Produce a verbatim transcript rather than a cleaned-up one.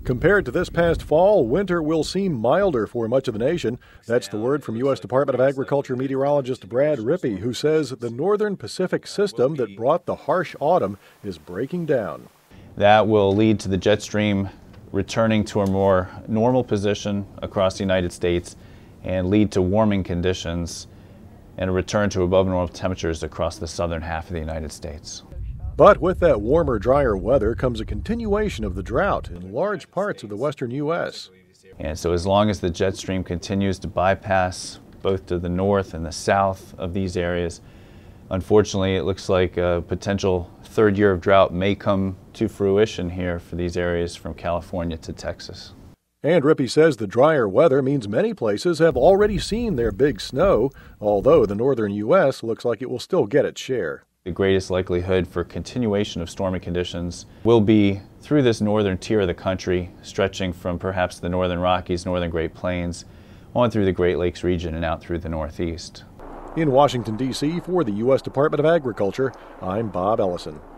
Compared to this past fall, winter will seem milder for much of the nation. That's the word from U S Department of Agriculture meteorologist Brad Rippey, who says the northern Pacific system that brought the harsh autumn is breaking down. That will lead to the jet stream returning to a more normal position across the United States and lead to warming conditions and a return to above normal temperatures across the southern half of the United States. But with that warmer, drier weather comes a continuation of the drought in large parts of the western U S And so as long as the jet stream continues to bypass both to the north and the south of these areas, unfortunately it looks like a potential third year of drought may come to fruition here for these areas from California to Texas. And Rippey says the drier weather means many places have already seen their big snow, although the northern U S looks like it will still get its share. The greatest likelihood for continuation of stormy conditions will be through this northern tier of the country, stretching from perhaps the northern Rockies, northern Great Plains, on through the Great Lakes region and out through the Northeast. In Washington, D C, for the U S Department of Agriculture, I'm Bob Ellison.